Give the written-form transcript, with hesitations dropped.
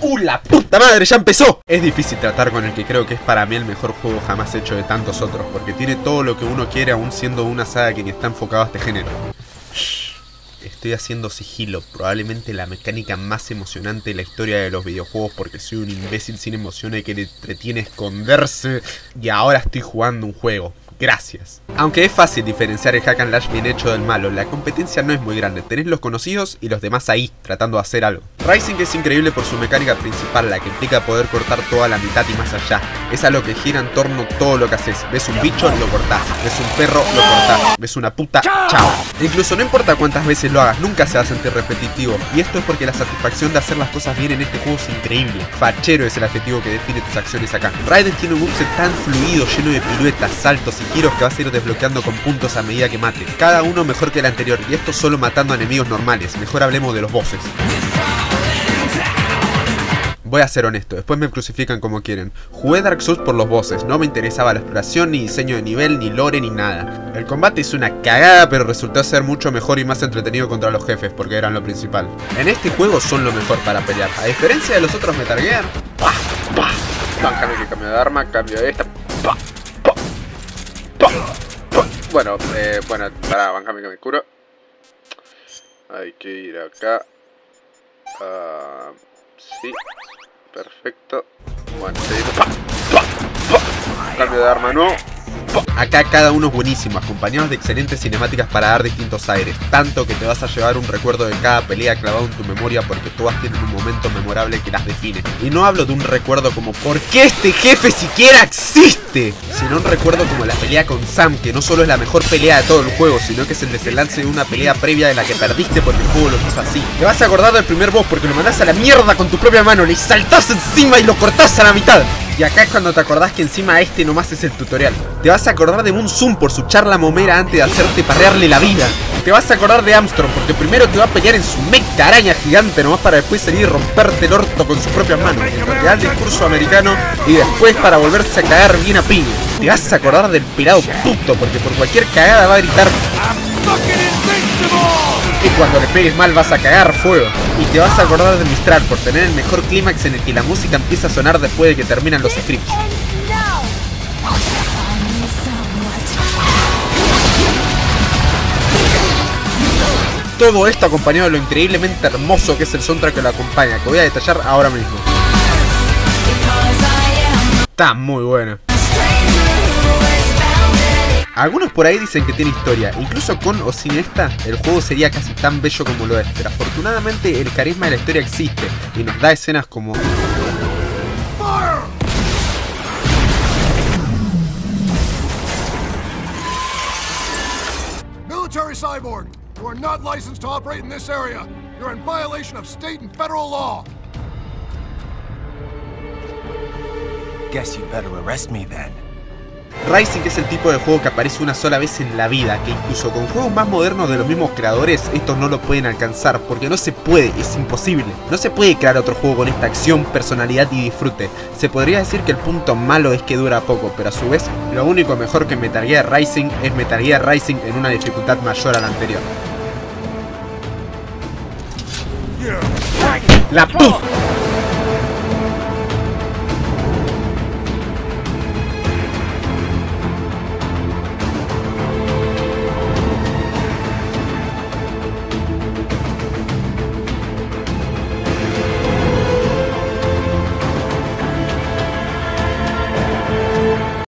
¡La puta madre! ¡Ya empezó! Es difícil tratar con el que creo que es para mí el mejor juego jamás hecho de tantos otros, porque tiene todo lo que uno quiere aún siendo una saga que ni está enfocada a este género. Estoy haciendo sigilo, probablemente la mecánica más emocionante de la historia de los videojuegos, porque soy un imbécil sin emociones que le entretiene esconderse y ahora estoy jugando un juego. Gracias. Aunque es fácil diferenciar el hack and slash bien hecho del malo, la competencia no es muy grande. Tenés los conocidos y los demás ahí, tratando de hacer algo. Rising es increíble por su mecánica principal, la que implica poder cortar toda la mitad y más allá. Es algo que gira en torno a todo lo que haces. Ves un bicho, lo cortás. Ves un perro, lo cortás. Ves una puta, chao. Incluso no importa cuántas veces lo hagas, nunca se va a sentir repetitivo. Y esto es porque la satisfacción de hacer las cosas bien en este juego es increíble. Fachero es el adjetivo que define tus acciones acá. Raiden tiene un moveset tan fluido, lleno de piruetas, saltos y giros que vas a ir desbloqueando con puntos a medida que mates. Cada uno mejor que el anterior, y esto solo matando a enemigos normales. Mejor hablemos de los bosses. Voy a ser honesto, después me crucifican como quieren. Jugué Dark Souls por los bosses, no me interesaba la exploración, ni diseño de nivel, ni lore, ni nada. El combate es una cagada, pero resultó ser mucho mejor y más entretenido contra los jefes, porque eran lo principal. En este juego son lo mejor para pelear, a diferencia de los otros Metal Gear. Cambio de arma, cambio de esta. Bueno, pará, bancame que me curo. Hay que ir acá. Sí. Perfecto. Bueno, seguimos. Cambio de arma nuevo. Acá cada uno es buenísimo, acompañados de excelentes cinemáticas para dar distintos aires. Tanto que te vas a llevar un recuerdo de cada pelea clavado en tu memoria, porque todas tienen un momento memorable que las define. Y no hablo de un recuerdo como ¿por qué este jefe siquiera existe? Sino un recuerdo como la pelea con Sam, que no solo es la mejor pelea de todo el juego, sino que es el desenlace de una pelea previa de la que perdiste porque el juego lo hizo así. Te vas a acordar del primer boss porque lo mandás a la mierda con tu propia mano, le saltás encima y lo cortás a la mitad. Y acá es cuando te acordás que encima este nomás es el tutorial. Te vas a acordar de Moon Zoom por su charla momera antes de hacerte parrearle la vida. Te vas a acordar de Armstrong porque primero te va a pelear en su mecha araña gigante nomás para después salir y romperte el orto con sus propias manos. En realidad el discurso americano y después para volverse a cagar bien a piña. Te vas a acordar del pelado puto porque por cualquier cagada va a gritar y cuando le pegues mal vas a cagar fuego. Y te vas a acordar de Mistral por tener el mejor clímax en el que la música empieza a sonar después de que terminan los scripts. Todo esto acompañado de lo increíblemente hermoso que es el soundtrack que lo acompaña, que voy a detallar ahora mismo. Está muy bueno. Algunos por ahí dicen que tiene historia, incluso con o sin esta, el juego sería casi tan bello como lo es, pero afortunadamente el carisma de la historia existe y nos da escenas como... Military Cyborg, you are not licensed to operate in this area. You're in violation of state and federal law. Guess you better arrest me then. Rising es el tipo de juego que aparece una sola vez en la vida, que incluso con juegos más modernos de los mismos creadores, estos no lo pueden alcanzar, porque no se puede, es imposible. No se puede crear otro juego con esta acción, personalidad y disfrute. Se podría decir que el punto malo es que dura poco, pero a su vez, lo único mejor que Metal Gear Rising es Metal Gear Rising en una dificultad mayor a la anterior. ¡La puta!